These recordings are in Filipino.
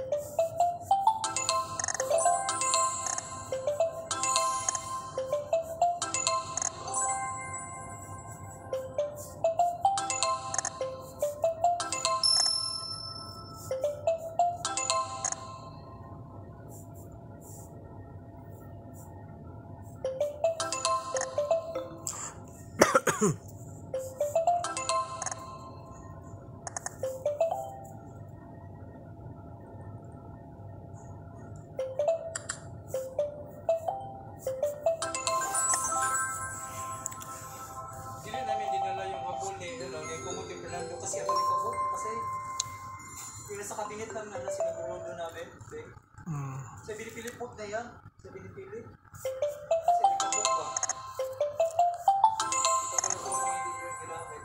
Sa kabinet lang na sinaguro doon namin. Okay? Sa binipili po na yan. Sa binipili. Kasi nakabok ba? Ito ko lang hindi ko yung ginamit.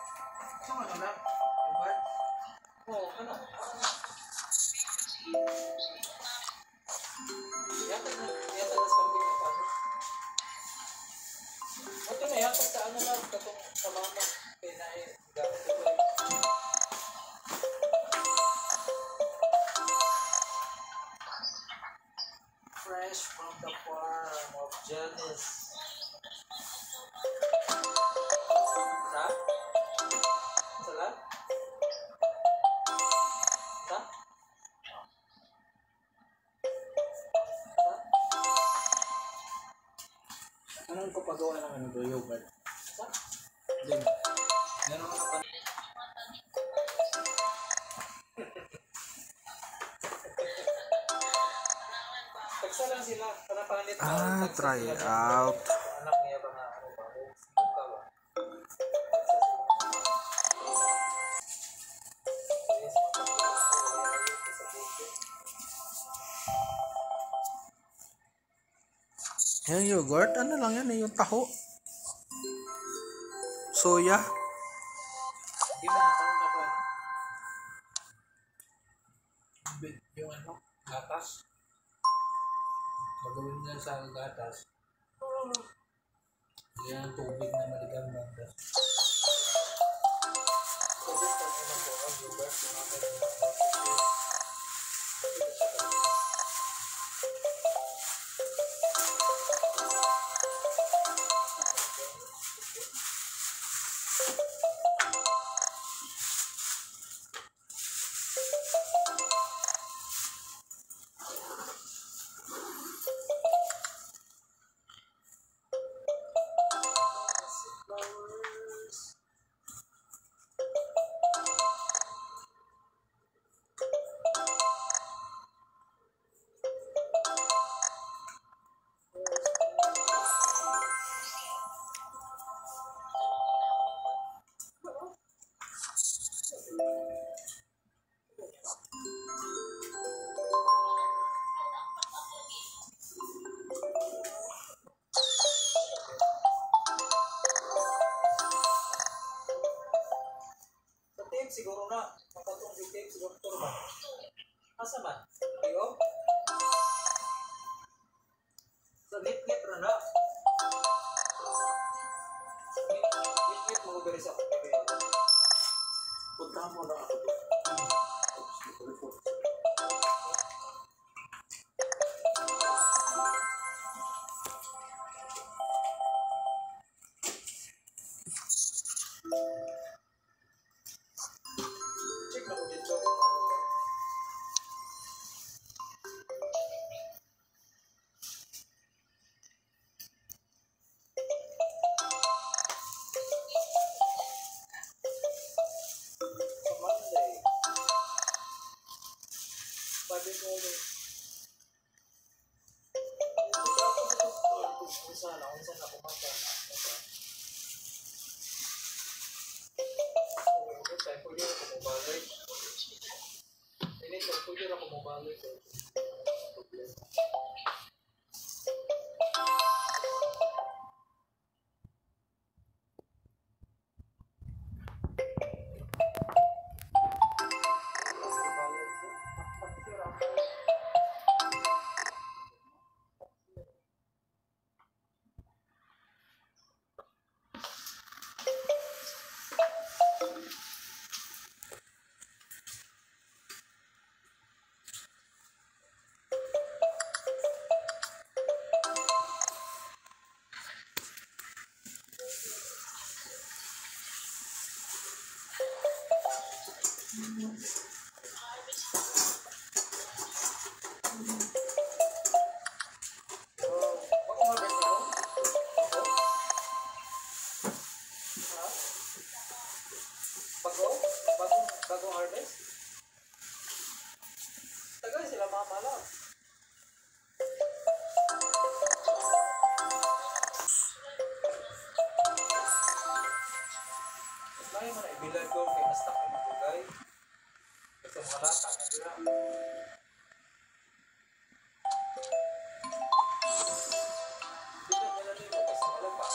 Ano? Oh, ano? magawa ng ano, yogurt. Din. Meron ka pa. Tagsa lang sila. Para panit. Try out. Anak niya ba nga ano ba? Buka ba? Yung yogurt, ano lang yan eh, yung taho. Soya. Di ba natawag ako ano? Yung ano, gatas. Gagawin nila sa gatas. Yan ang tubig na maligang gatas. Siguro na, makatong yung tape, siguro ito ba? Asa man? Ayo? Sa nip-nip na na. Nip-nip mo gari sa kaya. Punta mo na ako. Bagong harvest? Tagal sila mamala. Kaya mo na ibilag ko kay mas takang bugay. Kasi mga lata na sila. Bigat nila nila kasi malagpa.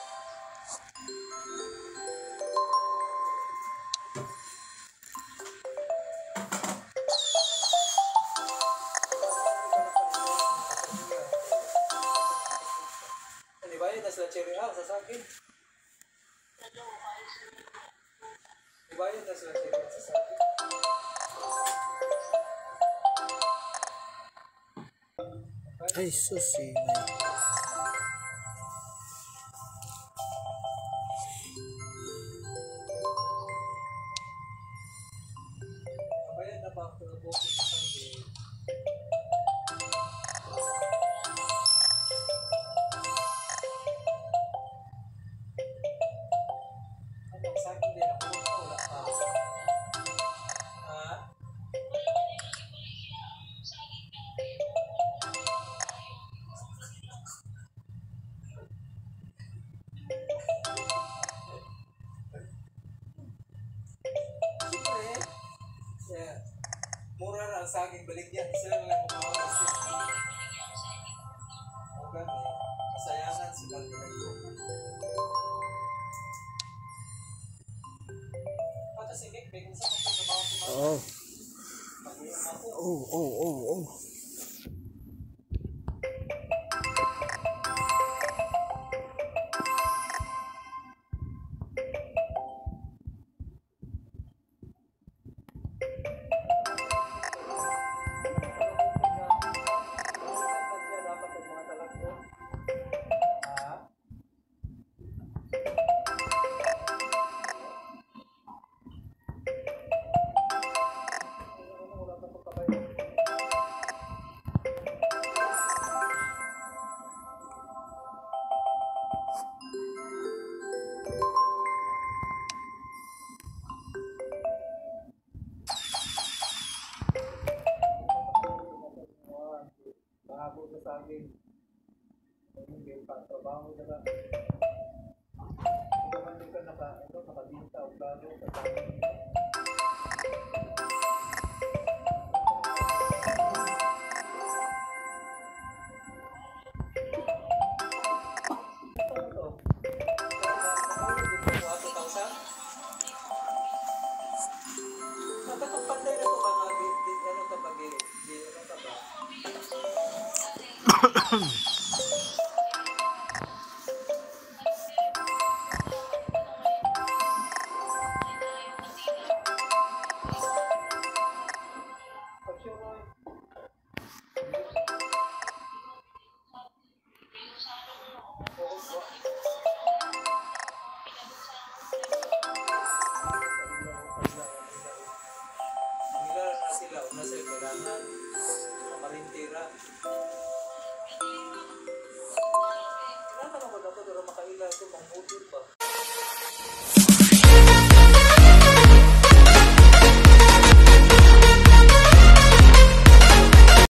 Dibayad na sila cherry sa sakin. Dibayad na sila cherry sa sakin. Ay, susi. Dibayad na pa ako na bukit sa sakin. Hindi na, wala pa. Ah? Siyempre, yeah. Mura na ang saging baligyan. Sila na lang kumakas din. O gani, masayangan sila. Pata si Nick, may kung saan magkatrabaho si Mama. Oh. Mag-iam ako. Oh, oh, oh, oh. Bago sa akin. Hindi pa trabaho na lang. Kung naman ka nakabinta o plano sa akin. Sila, una sila kailangan mamarintira. Kailangan naman ako pero makaila ito, mangudil ba?